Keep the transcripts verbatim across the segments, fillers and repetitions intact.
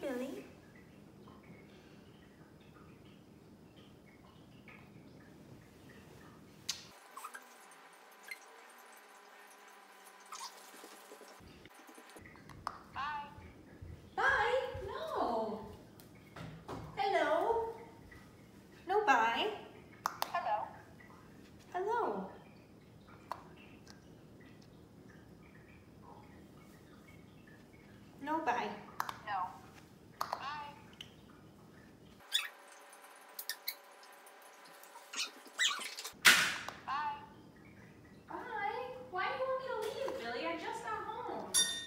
Billi. Bye. Bye? No. Hello. No bye. Hello. Hello. No bye. No. Bye. Bye. Bye? Why do you want me to leave, Billi? I just got home.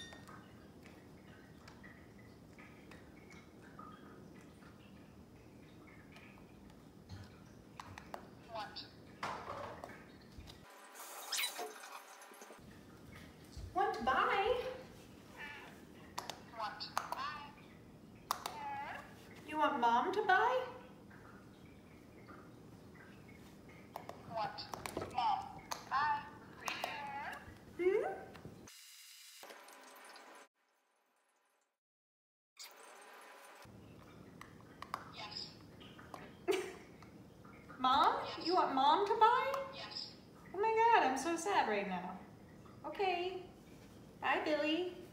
Want. Want bye? Want. Bye. You want mom to buy? Want. Mom. Bye. Hmm? Yes. Mom? Yes. You want mom to buy? Yes. Oh my god, I'm so sad right now. Okay. Bye, Billi.